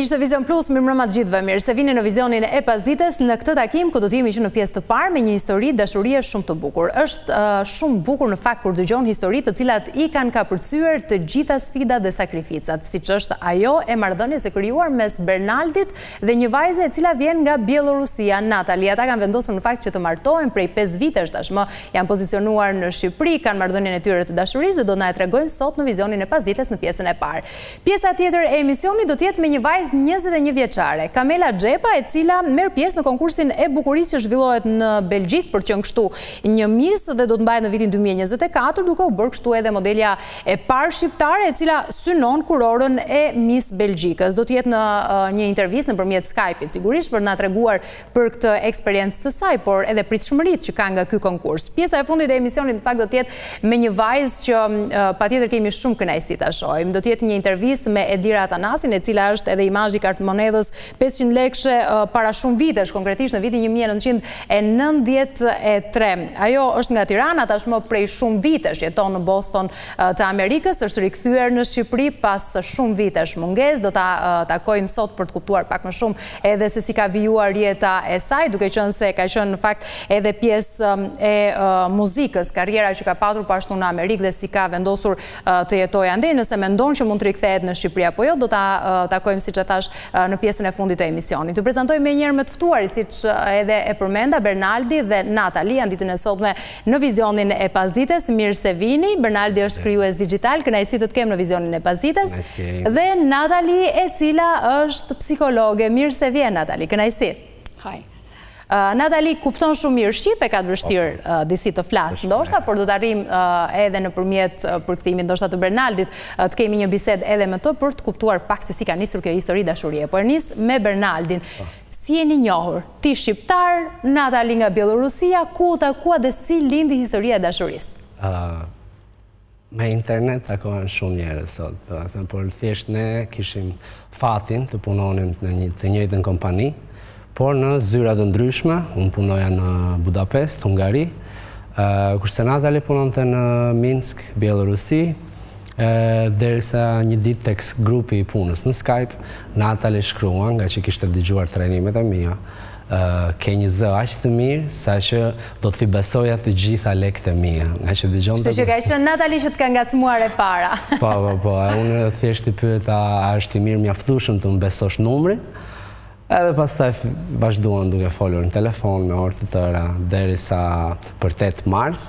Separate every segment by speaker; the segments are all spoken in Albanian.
Speaker 1: Miqtë të Vizion Plus, mirëmbrëma të gjithëve. Mirë se vini në Vizionin e pasdites në këtë takim ku do të jemi që në pjesë të parë me një histori dashurie shumë të bukur. Është shumë bukur në fakt kur dëgjon histori të cilat i kanë kapërcyer të gjitha sfidat dhe sakrificat, siç është ajo e marrëdhënies së krijuar mes Bernaldit dhe një vajze e cila vjen nga Bielorusia, Natali. Ata kanë vendosur në fakt që të martohen prej 5 vitesh tashmë, janë pozicionuar në Shqipëri, kanë marrëdhënien e tyre të dashurisë dhe do na e tregojnë sot në Vizionin e pasdites në pjesën e parë. Pjesa tjetër e emisionit do të jetë me një vajzë 21 vjeçare, Kamela Xhepa, e cila merr pjesë në konkursin e bukurisë që zhvillohet në Belgjik për të qenë kështu një mis dhe do të mbahet në vitin 2024, duke u bërë kështu edhe modelja e parë shqiptare e cila synon kurorën e Miss Belgjikës. Do të jetë në një intervistë nëpërmjet Skype-it, sigurisht për na treguar për këtë eksperiencë të saj, por edhe pritshmëritë që ka nga ky konkurs. Pjesa e fundit e emisionit në fakt do të jetë me një vajzë që patjetër kemi shumë kënaqësi ta shohim. Do të jetë një intervistë me Edira Atanasin, e cila është edhe imazhi kartmonedhës 500 lekëshe para shumë vitesh, konkretisht në vitin 1993. Ajo është nga Tirana, tashmë prej shumë vitesh jeton në Boston të Amerikës, është rikthyer në Shqipëri pas shumë vitesh mungesë. Do ta takojmë sot për të kuptuar pak më shumë edhe se si ka vijuar jeta e saj, duke qenë se ka qenë në fakt edhe pjesë e muzikës, karriera që ka patur po ashtu në Amerikë dhe si ka vendosur të jetojë andej. Nëse mendon që mund të rikthehet në Shqipëri apo jo, do ta takojmë siç e thash në pjesën e fundit të emisionit. Ju prezantoj me njëherë me të ftuarit, siç edhe e përmenda, Bernaldi dhe Natali janë ditën e sotme në Vizionin e pasdites. Mirë se vini. Bernaldi është krijues digjital, kënaqësi të të kem në Vizionin e pasdites. Dhe Natali, e cila është psikologe. Mirë se vjen, Natali. Kënaqësi.
Speaker 2: Hi.
Speaker 1: Natali kupton shumë mirë shqip, e ka të vështirë disi të flasë ndoshta, por do të arrim edhe nëpërmjet përkthimit ndoshta të Bernaldit të kemi një bisedë edhe me të për të kuptuar pak se si ka nisur kjo histori dashurie. Por nis me Bernaldin. Si jeni njohur? Ti shqiptar, Natali nga Bielorusia, ku u takua dhe si lindi historia e dashurisë?
Speaker 3: Me internet takohen shumë njerëz sot, por thjesht ne kishim fatin të punonim në të njëjtën kompani, por në zyra të ndryshme. Unë punoja në Budapest, Hungari, kurse Natali punonte në Minsk, Bielorusi, derisa një ditë tek grupi i punës në Skype, Natali shkrua, nga që kishte dëgjuar trajnimet e mia, ke një zë aq të mirë sa që do t'i besoja të gjitha lekët e mia. Nga që dëgjonte.
Speaker 1: Kështu që ka qenë Natali që të ka ngacmuar e para.
Speaker 3: Po, unë thjesht i pyeta, a është i mirë mjaftueshëm të më besosh numrin? Edhe pastaj vazhduan duke folur në telefon me orë të tëra, derisa për 8 mars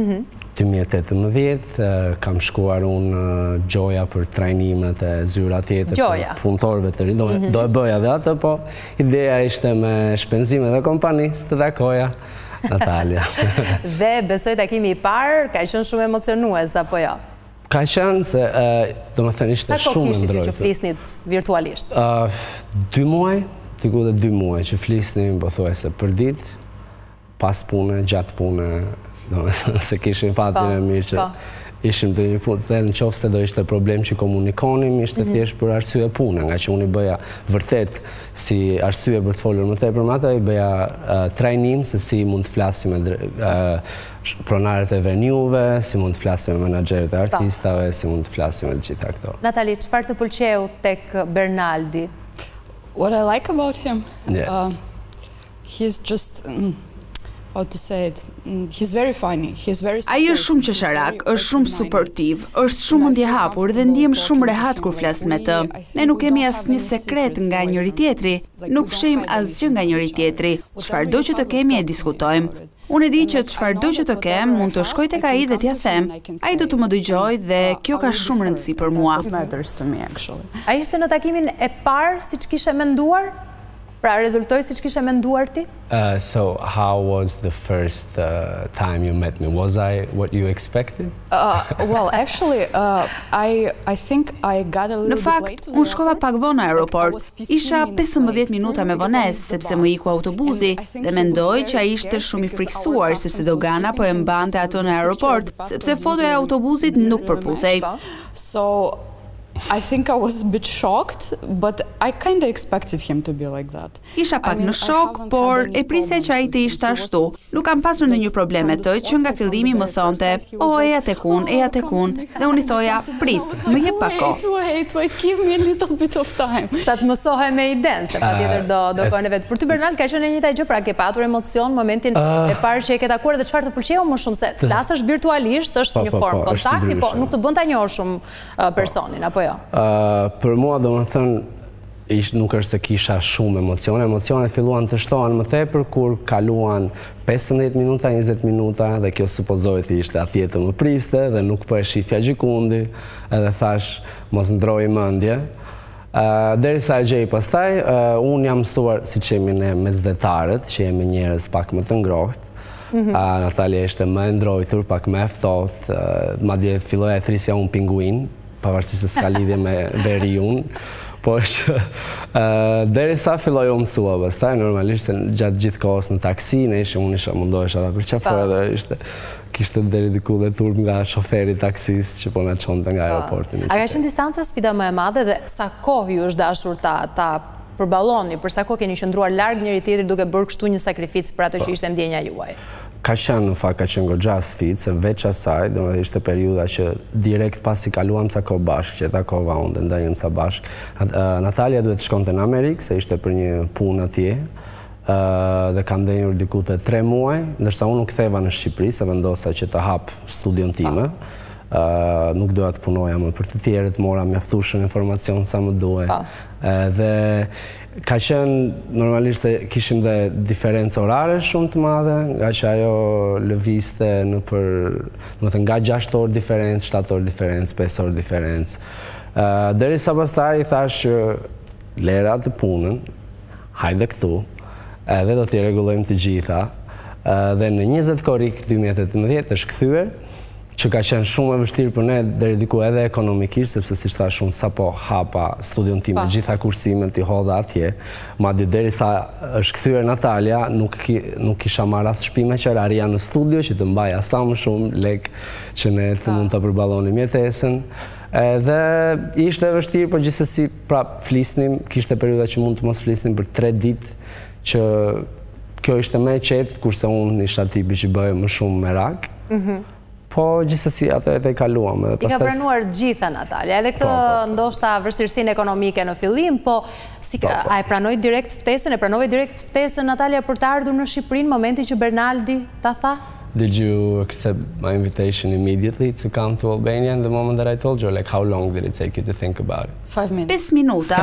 Speaker 3: 2018 kam shkuar unë Gjoja për trajnimet e zyra tjetër për punëtorëve të ri. Do e bëja dhe atë, po ideja ishte me shpenzimet e kompanisë të takoja Natalia.
Speaker 1: Dhe besoj takimi i parë ka qenë shumë emocionues apo jo?
Speaker 3: Ka qenë se, do me thënë, ishte shumë ndrojtë. Sa kohë kishit ju
Speaker 1: që flisnit virtualisht?
Speaker 3: 2 muaj. Tiku dhe 2 muaj që flisnim, pothuajse për ditë, pas pune, gjatë pune, se kishim fatin e mirë që ishim të një punë, dhe në qofë se do ishte problem që komunikonim, ishte thjesht për arsye pune, nga që unë i bëja vërtet si arsye për të folur më tepër me ata, i bëja trajnim se si mund të flasim me pronarët e venueve, si mund të flasim me menaxherët e artistave, si mund të flasim me të gjitha këto.
Speaker 1: Natali, çfarë të pëlqeu tek Bernaldi?
Speaker 2: What I like about him,
Speaker 3: yes.
Speaker 2: He's just, how to say it, he's very funny.
Speaker 4: Ai është shumë qesharak, është shumë suportiv, është shumë ndjehapur dhe ndiem shumë rehat kur flas me të. Ne nuk kemi asnjë sekret nga njëri tjetri, nuk fshihim asgjë nga njëri tjetri. Çfarëdo që të kemi e diskutojmë. Unë e di që çfarëdo që të kem, mund të shkoj tek ai dhe t'ia them. Ai do të më dëgjojë dhe kjo ka shumë rëndësi për mua.
Speaker 1: Ai ishte në takimin e parë siç kishe menduar? Pra rezultoi siç kishe menduar ti?
Speaker 3: So how was the first time you met me? Was I what you expected?
Speaker 2: Well, actually, I think I got a little bit late.
Speaker 4: Në fakt, unë shkova pak vonë në aeroport. Isha 15 minuta me vonesë, sepse më iku autobusi dhe mendoj që ai ishte shumë i frikësuar sepse dogana po e mbante ato në aeroport, sepse fotoja e autobusit nuk përputhej.
Speaker 2: So I think I was a bit shocked, but I kind of expected him to be like that.
Speaker 4: Isha pak në shok, por e prisja që ai të ishte ashtu. Nuk kam pasur ndonjë problem me të, që nga fillimi më thonte, eja tek unë, dhe unë i thoja, prit, më jep pak kohë.
Speaker 2: Wait, give me a little bit of time.
Speaker 1: Sa të mësohe me iden, se patjetër do kohën e vet. Për ty Bernal ka qenë njëjta gjë, pra ke patur emocion momentin e parë që e ke takuar dhe çfarë të pëlqeu më shumë se flasësh virtualisht, është një formë kontakti, po nuk të bën ta njohësh shumë personin, apo jo?
Speaker 3: Për mua, domethënë, nuk është se kisha shumë emocione. Emocionet filluan të shtohen më tepër kur kaluan 15 minuta, 20 minuta, dhe kjo supozohet ishte atje të më priste dhe nuk po e shifja gjikundi, edhe thash mos ndroj mendje. Derisa e gjej pastaj, unë jam mësuar, si që jemi ne mesdhetarët, që jemi njerëz pak më të ngrohtë. Natalia ishte më e ndrojtur, pak më e ftohtë, madje filloi e thrisja unë pinguin, pavarësisht se s'ka lidhje me veri unë. Po është, derisa filloj u mësua pastaj, normalisht se gjatë gjithë kohës në taksi, unë isha mundohesha dhe për qafore dhe kishte deri diku dhe turp nga shoferi taksis që po na çonte nga aeroporti.
Speaker 1: A ka qenë distanca sfida më e madhe dhe sa kohë ju është dashur ta përballoni, për sa kohë keni qëndruar larg njëri tjetrit duke bërë kështu një sakrificë për atë që ishte ndjenja juaj?
Speaker 3: Ka qenë në fakt, ka qenë goxha sfidë, se veç asaj, domethënë ishte periudha që direkt pasi kaluam ca kohë bashkë, që takova unë dhe ndajëm ca bashkë. Natalia duhet të shkonte në Amerikë, se ishte për një punë atje, dhe kam ndenjur diku te 3 muaj, ndërsa unë nuk ktheva në Shqipëri, se vendosa që të hap studion time. Nuk doja të punoja më për të tjerët, mora mjaftueshëm informacion sa më duhej. Dhe ka qenë normalisht se kishim dhe diferencë orare shumë të madhe, nga që ajo lëvizte nga 6 orë diferencë, 7 orë diferencë, 5 orë diferencë. Derisa pastaj i thash lera të punën, hajde këtu, edhe do t'i rregullojmë të gjitha, dhe në 20 korrik 2018 është kthyer, që ka qenë shumë e vështirë për ne deri diku edhe ekonomikisht, sepse si thash unë sapo hapa studion tim me gjitha kursimet i hodha atje, madje derisa është kthyer Natalia, nuk kisha marrë as shtëpi me qeraria në studio që të mbaja sa më shumë lek që ne të mund ta përballonim jetesën. Dhe ishte e vështirë, por gjithsesi prap flisnim, kishte periudha që mund të mos flisnim për 3 ditë, që kjo ishte më e qetë, kurse unë isha tipi që bëje më shumë merak. Po gjithsesi atë e kaluam.
Speaker 1: I ka pranuar gjitha Natalia, edhe këtë ndoshta vështirësinë ekonomike në fillim, po a e pranoi direkt ftesën, Natalia për të ardhur në Shqipëri në momentin që Bernaldi ta tha?
Speaker 3: Did you accept my invitation immediately to come to Albania in the moment that I told you? Like, how long did it take you to think about it?
Speaker 2: 5 minutes.
Speaker 4: 5 minuta.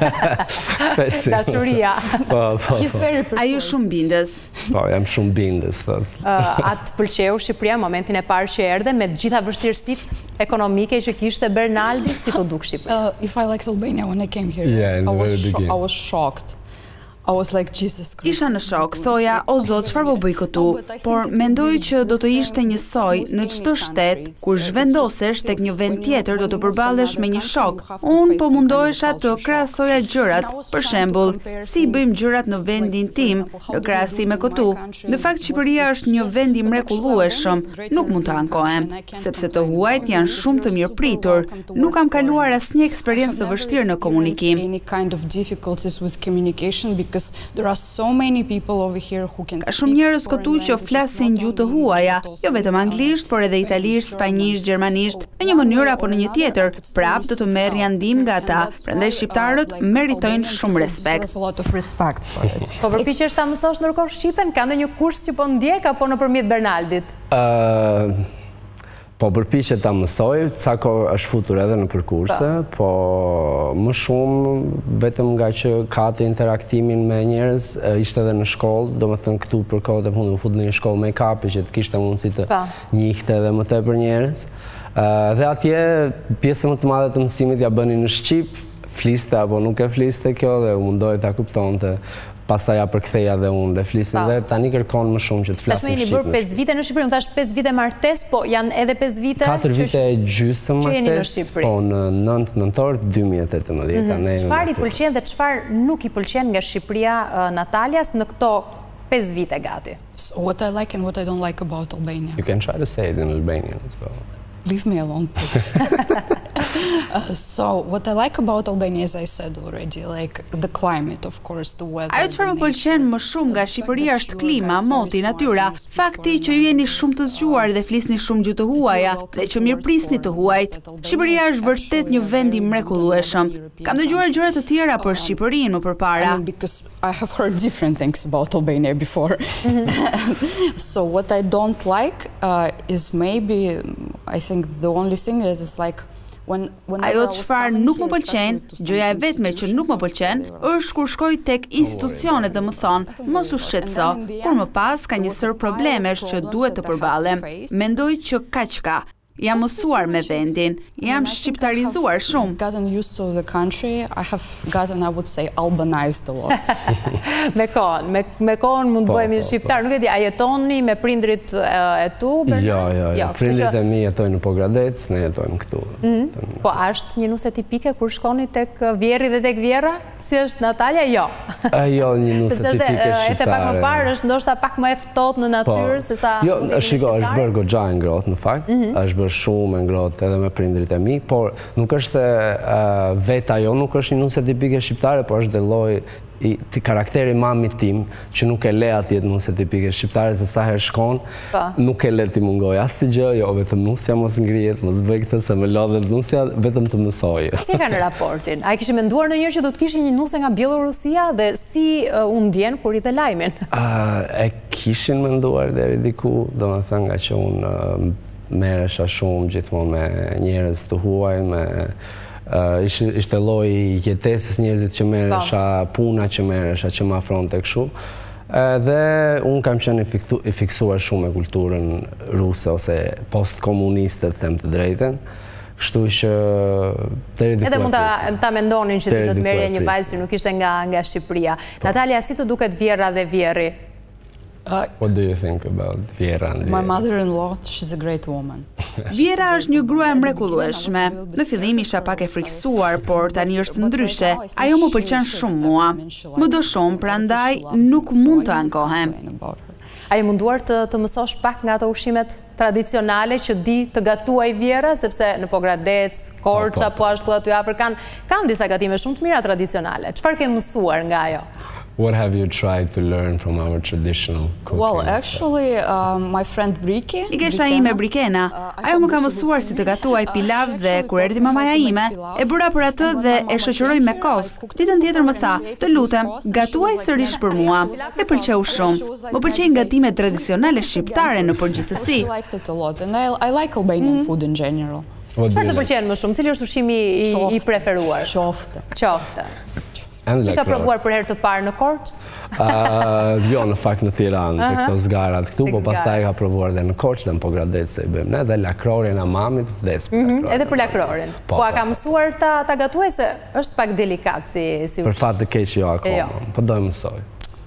Speaker 1: Dashuria.
Speaker 2: He's very persuasive.
Speaker 4: Ai është shumë bindës.
Speaker 3: Po, jam shumë bindës.
Speaker 1: A të pëlqeu Shqipëria momentin e parë që erdhe me të gjitha vështirësitë ekonomike që kishte Bernaldi, si të duk Shqipëria?
Speaker 2: If I liked Albania when I came here, I was shocked. I was like, Jesus Christ.
Speaker 4: Isha në shok, thoja, o Zot, çfarë po bëj këtu? Por mendoj që do të ishte njësoj në çdo shtet kur zhvendosesh tek një vend tjetër do të përballesh me një shok. Unë po mundohesha të krahasoja gjërat, për shembull, si bëjmë gjërat në vendin tim, në krahasim me këtu. Në fakt Shqipëria është një vend i mrekullueshëm, nuk mund të ankohem, sepse të huajt janë shumë të mirëpritur. Nuk kam kaluar asnjë eksperiencë të vështirë në komunikim. Ka shumë njerëz këtu që flasin gjuhë të huaja, jo vetëm anglisht, por edhe italisht, spanjisht, gjermanisht, në një mënyrë apo në një tjetër, prap do të merr ndihmë nga ata. Prandaj shqiptarët meritojnë shumë respekt.
Speaker 1: Po përpiqesh ta mësosh ndërkohë shqipen? Ka ndonjë kurs që po ndjek apo nëpërmjet Bernaldit?
Speaker 3: Po përpiqet ta mësoj, ca kohë është futur edhe në kurse, po më shumë vetëm nga që ka të interaktimin me njerëz, ishte edhe në shkollë, domethënë këtu për kohët e fundit u fut në një shkollë make-upi që të kishte mundësi të njihte edhe më tepër njerëz. Dhe atje pjesën më të madhe të mësimit ja bënin në shqip, fliste apo nuk e fliste kjo dhe u mundoi ta kuptonte. Pastaj ja përktheja dhe unë dhe flisin dhe tani kërkon më shumë që të flasin
Speaker 1: shqip. Tashmë jeni bërë 5 vite në Shqipëri, unë thash 5 vite martesë, po janë edhe 5 vite
Speaker 3: 4 vite gjysmë martesë, po në 9 nëntor 2018.
Speaker 1: Çfarë i pëlqen dhe çfarë nuk i pëlqen nga Shqipëria Natalias në këto 5 vite gati?
Speaker 2: What I like and what I don't like about Albania.
Speaker 3: You can try to say it in Albanian as well.
Speaker 2: Leave me alone, please. So, what I like about Albania, as I said already, like the climate, of course, the weather.
Speaker 4: Ajo çfarë më pëlqen më shumë nga Shqipëria është klima, moti, natyra, fakti që ju jeni shumë të zgjuar dhe flisni shumë gjuhë të huaja dhe që mirëprisni të huajt. Shqipëria është vërtet një vend i mrekullueshëm. Kam dëgjuar gjëra të tjera për Shqipërinë më përpara.
Speaker 2: Because I have heard different things about Albania before. So what I don't like is maybe, I think the only thing that is like
Speaker 4: Ajo çfarë nuk më pëlqen, gjëja e vetme që nuk më pëlqen, është kur shkoj tek institucionet dhe më thonë, mos u shqetëso, kur më pas ka një sër problemesh që duhet të përballem. Mendoj që kaq ka. Jam mësuar me vendin, jam shqiptarizuar shumë.
Speaker 2: Gotten used to the country, I have gotten, I would say, albanized a lot.
Speaker 1: Me kohën mund bëhemi shqiptar, nuk e di, a jetoni me prindrit e tu?
Speaker 3: Jo, prindrit e mi jetojnë në Pogradec, ne jetojmë këtu.
Speaker 1: Po, është një nuse tipike kur shkoni tek vjeri dhe tek vjera? Si është Natalja? Jo.
Speaker 3: Jo, një nuse tipike shqiptare.
Speaker 1: E te pak më parë, është ndoshta pak më e ftohtë në natyrë, se sa...
Speaker 3: Jo, shiko, është bërë goxha e ngrohtë, në fakt, është bërë shumë e ngrohtë edhe me prindrit e mi, por nuk është se vetë ajo nuk është një nuse tipike shqiptare, por është dhe lloj i karakteri mamit tim që nuk e le atjet nuse tipike shqiptare, se sa herë shkon, nuk e le ti mungoj asë gjë, jo vetëm nusja mos ngrihet, mos bëj këtë se me lodhet nusja, vetëm të mësoj.
Speaker 1: Si e kanë raportin? A i kishë menduar në njërë që do të kishë një nuse nga Bielorusia dhe si u ndjen kur i dhe lajmin?
Speaker 3: E kishin menduar deri diku, do me thënë nga që unë merresha shumë gjithmonë me njerëz të huaj, ishte lloj jetesës njerëzit që merresha, puna që merresha, që më afronte kështu. Dhe unë kam qenë i fiksuar shumë me kulturën ruse ose post-komuniste, të them të drejtën. Kështu që
Speaker 1: edhe mund ta mendonin që ti do të merrje një vajzë që nuk ishte nga Shqipëria. Natalja, si të duket Vjera dhe Vjeri?
Speaker 3: What do you think about Vjera?
Speaker 2: My mother-in-law, she's a great woman.
Speaker 4: Vjera është një grua e mrekullueshme. Në fillim isha pak e friksuar, por tani është ndryshe. Ajo më pëlqen shumë mua. Më do shumë, prandaj nuk mund të ankohem.
Speaker 1: A i munduar të mësosh pak nga ato ushqimet tradicionale që di të gatuaj Vjera, sepse në Pogradec, Korça, po ashtu aty afër kanë disa gatime shumë të mira tradicionale. Çfarë ke mësuar nga ajo?
Speaker 3: What have you tried to learn from our traditional cooking?
Speaker 2: Well, actually, my friend Briki...
Speaker 4: I kesha ime Brikena. Ajo më ka mësuar si të gatuaj pilav dhe kur erdhi mamaja ime, e bëra për atë dhe e shoqëroj me kos. Ditën tjetër më tha, të lutem, gatuaj sërish për mua. E pëlqeu shumë. Më pëlqejnë gatimet tradicionale shqiptare në përgjithësi.
Speaker 2: I like Albanian food in general.
Speaker 1: Çfarë të pëlqen më shumë? Cili është ushqimi i preferuar?
Speaker 2: Qofte.
Speaker 1: I ka provuar për herë të parë në Korçë?
Speaker 3: Jo, në fakt në Tiranë, të këto zgarat këtu, po pastaj ka provuar dhe në Korçë dhe në Pogradec se i bëjmë ne, dhe lakrorin a mamit vdes për lakrorin.
Speaker 1: Edhe për lakrorin. Po a ka mësuar ta gatuaj se është pak delikat si ushqim?
Speaker 3: Për fat të keq jo akoma, po do e mësoj.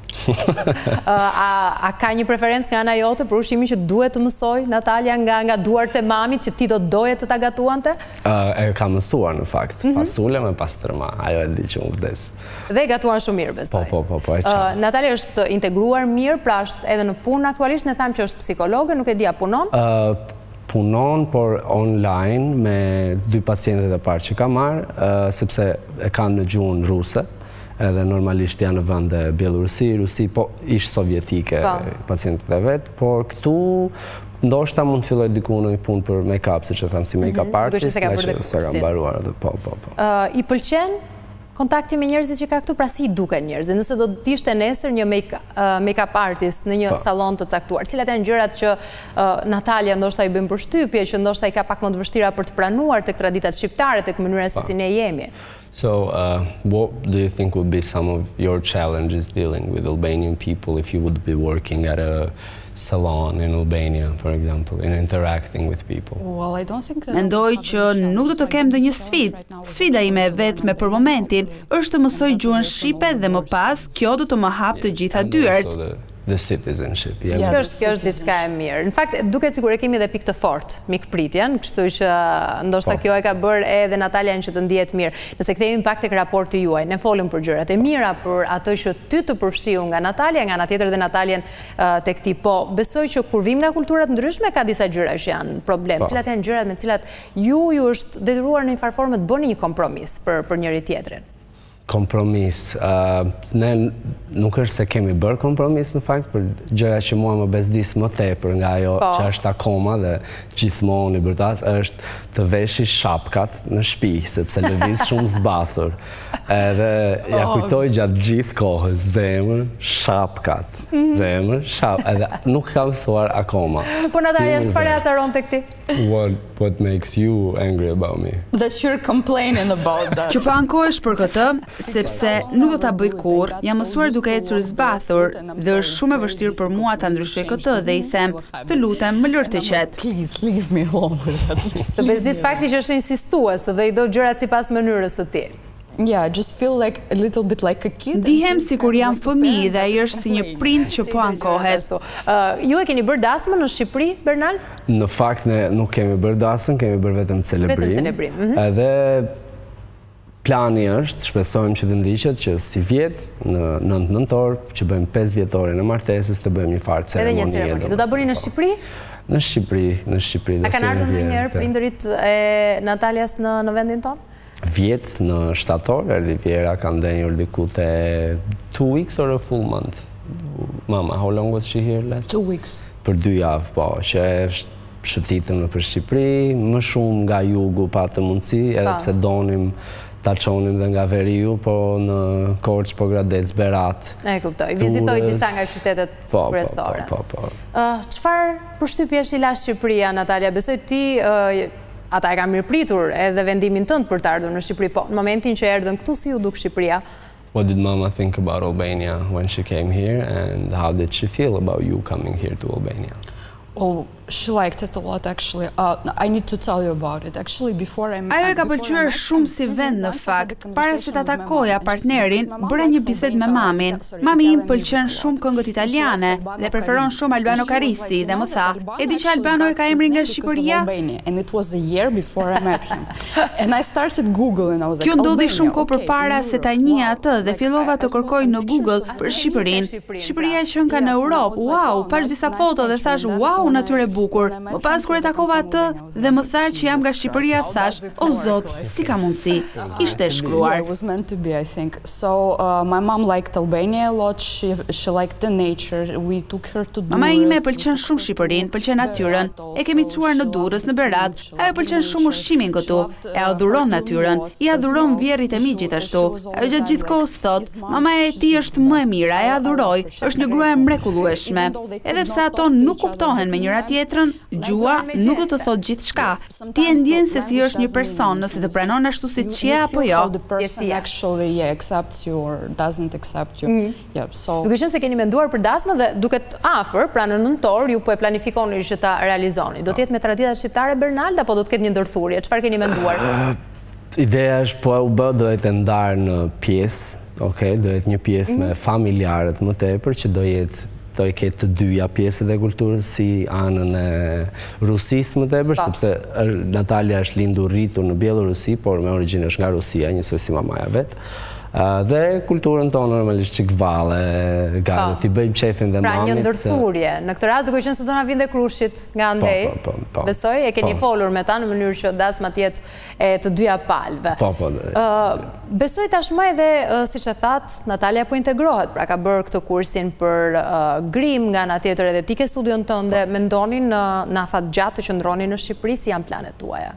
Speaker 1: A ka një preferencë nga ana jote për ushqimin që duhet të mësoj, Natalja, nga duart e mamit që ti do doje të ta gatuante?
Speaker 3: E ka mësuar në fakt, fasule me pastërma, ajo e di që më vdes.
Speaker 1: Dhe gatuan shumë mirë, besoj.
Speaker 3: Po, e qartë.
Speaker 1: Natalja është integruar mirë, pra është edhe në punë aktualisht, ne thamë që është psikologe, nuk e di a punon?
Speaker 3: Punon, por online me 2 pacientet e parë që ka marrë, sepse e kanë në gjuhën ruse, edhe normalisht janë në vende Bielorusi, Rusi, po ishtë sovjetike pacientët e vetë, por këtu ndoshta mund të filloj diku në një punë për make-up, si që thamë si make-up artist, se ka mbaruar edhe, po.
Speaker 1: I pëlqen kontakti me njerëzit që ka këtu, pra si i duken njerëzit? Nëse do të ishte nesër një make-up artist në një salon të caktuar, cilat janë gjërat që Natalja ndoshta i bën përshtypje, që ndoshta i ka pak më të vështira për të pranuar tek traditat shqiptare, tek mënyra se si ne jemi?
Speaker 3: So, what do you think would be some of your challenges dealing with Albanian people if you would be working at a salon in Albania, for example, in interacting with people?
Speaker 2: Well, I don't think that...
Speaker 4: Mendoj që nuk do të kem ndonjë sfidë. Sfida ime vetme për momentin është të mësoj gjuhën shqipe dhe më pas kjo do të më hap të gjitha dyert.
Speaker 3: the citizenship.
Speaker 1: Kjo është diçka e mirë. Në fakt, duket sikur e kemi edhe pikë të fortë, mikpritjen, kështu që ndoshta kjo e ka bërë edhe Natalian që të ndihet mirë. Nëse kthehemi pak tek raporti juaj, ne folëm për gjërat e mira, për atë që ty të përfshiu nga Natalia, nga ana tjetër dhe Natalian tek ti. Po, besoj që kur vim nga kulturat ndryshme ka disa gjëra që janë problem. Cilat janë gjërat me të cilat ju është detyruar në një farë formë të bëni një kompromis për njëri tjetrin?
Speaker 3: Kompromis. Ne nuk është se kemi bërë kompromis në fakt, për gjëra që mua më bezdis më tepër nga ajo që është akoma dhe gjithmonë i bërtas, është të veshi shapkat në shtëpi, sepse lëviz shumë zbathur. Edhe ja kujtoj gjatë gjithë kohës, zemër, shapkat. Zemër, shapkat. Edhe nuk ka mësuar akoma.
Speaker 1: Po Natalia, çfarë acaron tek ti?
Speaker 3: What makes you angry about me?
Speaker 2: That you're complaining about that.
Speaker 4: Që po ankohesh për këtë, sepse nuk do ta bëj kurrë, jam mësuar duke ecur zbathur dhe është shumë e vështirë për mua ta ndryshoj këtë dhe i them, të lutem, më lër të qet.
Speaker 2: Please leave me alone with that.
Speaker 1: Të bezdis fakti që është insistues dhe i do gjërat sipas mënyrës së tij.
Speaker 2: Yeah, I just feel like a little bit like a kid.
Speaker 4: Ndihem sikur jam fëmijë dhe ai është si një prind që po ankohet.
Speaker 1: Ju e keni bërë dasmën në Shqipëri, Bernal?
Speaker 3: Në fakt ne nuk kemi bërë dasmën, kemi bërë vetëm celebrim. Edhe plani është, shpresojmë që të ndiqet, që si vjet në 9 nëntor, që bëjmë 5 vjetore në martesës, të bëjmë një farë ceremonie.
Speaker 1: Edhe një ceremonie. Do ta bëni në Shqipëri?
Speaker 3: Në Shqipëri.
Speaker 1: A kanë ardhur ndonjëherë prindërit e Natalias në vendin tonë?
Speaker 3: Vjet në shtator, erdhi Vjera, ka ndenjur diku te 2 weeks or a full month? Mama, how long was she here last?
Speaker 2: 2 weeks.
Speaker 3: Për 2 javë, po, që shëtitëm në për Shqipëri, më shumë nga jugu pa të mundësi, edhe pse donim ta çonim dhe nga Veriu, po në Korç, po Gradec, Berat.
Speaker 1: E kuptoj, vizitoj disa nga qytetet kryesore.
Speaker 3: Po.
Speaker 1: Çfarë përshtypjesh i la Shqipëria, Natalia? Besoj ti ata e ka mirëpritur edhe vendimin tënd për të ardhur në Shqipëri, po në momentin që erdhën këtu si u duk Shqipëria?
Speaker 3: What did Mama think about Albania when she came here, and how did she feel about you coming here to Albania?
Speaker 2: Oh, she liked it a lot actually. I need to tell you about it. Actually, before I met
Speaker 4: Ajo e ka pëlqyer shumë si vend në fakt. Para se ta takoja partnerin, bëra një bisedë me mamin. Mami im pëlqen shumë këngët italiane dhe preferon shumë Albano Carrisi dhe më tha, e di që Albano e ka emrin nga Shqipëria?
Speaker 2: And it was a year before I met him. And I started Googling. I was like,
Speaker 4: Kjo ndodhi shumë kohë përpara se ta njeh atë dhe fillova të kërkoj në Google për Shqipërinë. Shqipëria që ka në Europë. Wow, pash disa foto dhe thash, wow, natyrë e bukur. Më pas kur e takova atë dhe më tha që jam nga Shqipëria, thash, o zot, si ka mundësi? Ishte shkruar.
Speaker 2: It was meant to be, I think. So my mom liked Albania a lot. She liked the nature. We took her to Durrës.
Speaker 4: Mama ime pëlqen shumë Shqipërinë, pëlqen natyrën. E kemi çuar në Durrës, në Berat. Ajo pëlqen shumë ushqimin këtu. E adhuron natyrën. I adhuron vjerrit e mi gjithashtu. Ajo gjatë gjithë kohës thot, mama e tij është më e mira, e adhuroj. Është një grua e mrekullueshme. Edhe pse ato nuk kuptohen me njëra tjetrën, gjua nuk do të thotë gjithçka. Ti e ndjen se si është një person, nëse të pranon ashtu siç je apo jo.
Speaker 2: Actually accepts you or doesn't accept you. Yeah, so
Speaker 1: duke qenë se keni menduar për dasmën dhe duket afër, pra në nëntor ju po e planifikoni që ta realizoni. Do të jetë me traditat shqiptare, Bernal, apo do të ketë një ndërthurje? Çfarë keni menduar?
Speaker 3: Ideja është po u bë do të ndarë në pjesë, okay, do jetë një pjesë me familjarët më tepër që do i ketë të dyja pjesët e kulturës si anën e Rusisë më tepër, sepse Natalia është lindur rritur në Bielorusi, por me origjinë është nga Rusia, njësoj si mamaja vetë. Dhe kulturën tonë normalisht çik valle, gati t'i bëjmë qefin dhe mamit.
Speaker 1: Pra një ndërthurje. Në këtë rast duke qenë se do na vinte Krushit nga andej. Besoj e keni folur me ta në mënyrë që dasma të jetë e të dyja palëve. Besoj tashmë edhe, siç e thatë, Natalia po integrohet, pra ka bërë këtë kursin për grim nga ana tjetër edhe ti ke studion tënde, mendonin në afat gjatë të qëndroni në Shqipëri, si janë planet tuaja?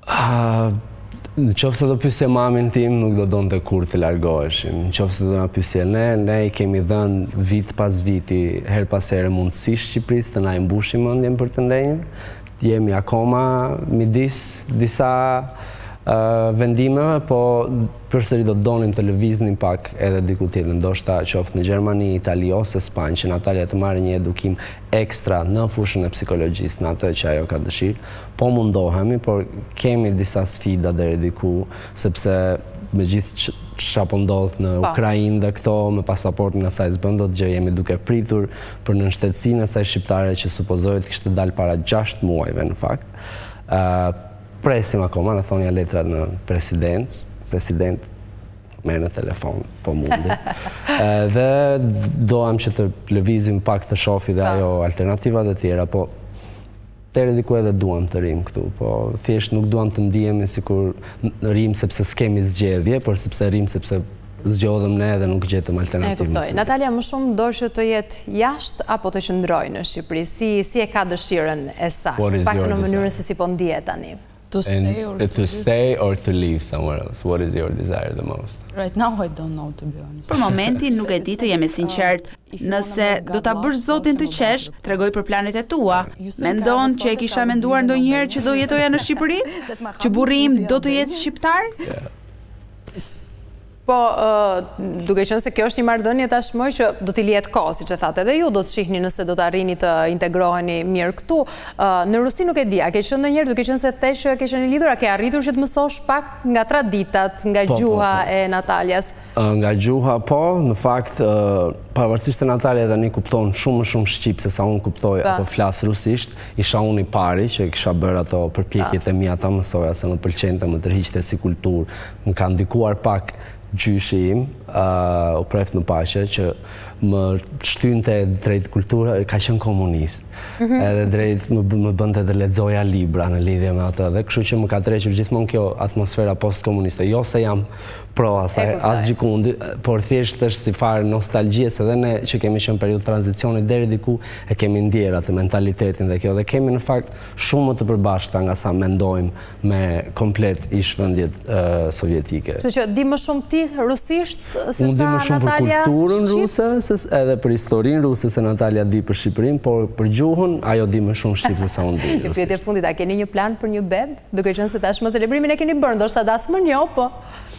Speaker 3: Në qofë se do pysje mamin tim, nuk do donë të kur të largoheshim. Në qofë se do nga pysje ne i kemi dhenë vit pas viti, her pas here mundësi Shqipëris të na imbushim mendjen për të ndenjur. Jemi akoma midis disa vendimeve, po përsëri do të donim të lëviznim pak edhe diku tjetër, ndoshta qoftë në Gjermani, Itali ose Spanjë, që Natalia të marrë një edukim ekstra në fushën e psikologjisë, në atë që ajo ka dëshirë. Po mundohemi, por kemi disa sfida deri diku, sepse me gjithë çfarë po ndodh në Ukrainë dhe këto me pasaportin e saj s'bën dot gjë, jemi duke pritur për nënshtetësinë e saj shqiptare që supozohet kishte dalë para 6 muajve në fakt. Presim akoma, në thonja letrat në president merë në telefon, po mundi. Dhe doam që të lëvizim pak të shofi dhe ajo alternativat e tjera, po deri diku edhe duam të rim këtu, po thjesht nuk duam të ndihemi sikur rim sepse s'kemi zgjedhje, por sepse rim sepse zgjodhëm ne dhe nuk gjetëm alternativë.
Speaker 1: E kuptoj. Natalia, më shumë do që të jetë jashtë apo të qëndrojë në Shqipëri? Si e ka dëshirën e saj? Pak në mënyrën se si po ndihet tani.
Speaker 3: To stay or to leave somewhere else. What is your desire the most?
Speaker 2: Right now I don't know, to be honest.
Speaker 4: Për momentin nuk e di, të jemi sinqert. Nëse do ta bësh zotin të qesh, tregoj për planet e tua. Mendon që e kisha menduar ndonjëherë që do jetoja në Shqipëri? Që burri im do të jetë shqiptar?
Speaker 1: Po, duke qenë se kjo është një marrëdhënie tashmë që do t'i lihet kohë, siç e thatë edhe ju, do të shihni nëse do të arrini të integroheni mirë këtu. Në Rusi nuk e di, a ke qenë ndonjëherë, duke qenë se the që ke qenë lidhur, a ke arritur që të mësosh pak nga traditat, nga gjuha e Natalias?
Speaker 3: Nga gjuha, po, në fakt, pavarësisht se Natalia tani kupton shumë shqip se sa unë kuptoj apo flas rusisht, isha unë i pari që kisha bërë ato përpjekjet e mia ta mësoja, se më pëlqente, më tërhiqte si kulturë, më ka ndikuar pak gjyshi im, u preft në paqe, që më shtynte drejt kultura, ka qenë komunist. Edhe drejt më bënte të lexoja libra në lidhje me atë, dhe kështu që më ka tërhequr gjithmonë kjo atmosfera post-komuniste. Jo se jam pro asaj, as gjikundi, por thjesht është si farë nostalgjie, se dhe ne që kemi qenë periudhë tranzicionit deri diku e kemi ndjer atë mentalitetin dhe kjo, dhe kemi në fakt shumë më të përbashkëta nga sa mendojmë me komplet ishvendjet sovjetike.
Speaker 1: Kështu që di më shumë ti rusisht se sa Natalia?
Speaker 3: Unë di më shumë për kulturën ruse, edhe për historinë ruse se Natalia di për Shqipërinë, por për gjuhën ajo di më shumë shqip se sa unë di.
Speaker 1: Një pyetje fundit, a keni një plan për një beb? Duke qenë se tashmë celebrimin e keni bërë, ndoshta das më njo, po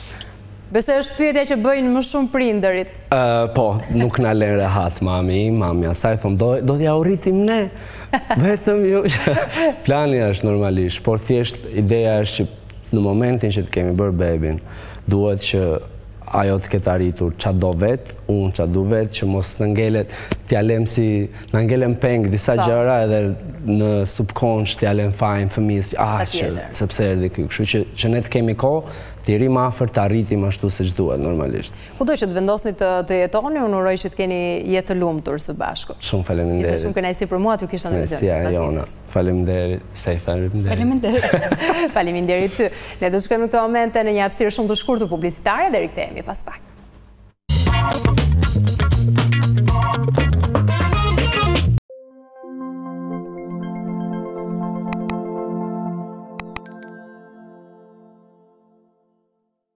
Speaker 1: besoj është pyetja që bëjnë më shumë prindërit.
Speaker 3: Po, nuk na lën rehat mami asaj thon do t'ja urritim ne. Vetëm jo. Plani është normalisht, por thjesht ideja është që në momentin që të kemi bërë bebin, duhet që ajo të ketë arritur qa do vetë, unë qa du vetë, që mos në ngelet, t'ja lem si, në ngelem peng disa gjëra edhe në subkonsh t'ja lem fajnë fëmijës, sepse erdi kjo, kështu që ne të kemi kohë, t'i rim afër, të arritim ashtu se që duhet normalisht.
Speaker 1: Kudo që të vendosni të jetoni, unë uroj që të keni jetë të lumtur së bashku.
Speaker 3: Shumë faleminderit.
Speaker 1: Ishte shumë kënaqësi për mua t'ju kisha në vizion.
Speaker 3: Faleminderit.
Speaker 1: Faleminderit ty. Ne do shkojmë në këtë momente në një hapësirë shumë të shkurtër publicitare dhe rikthehemi pas pak.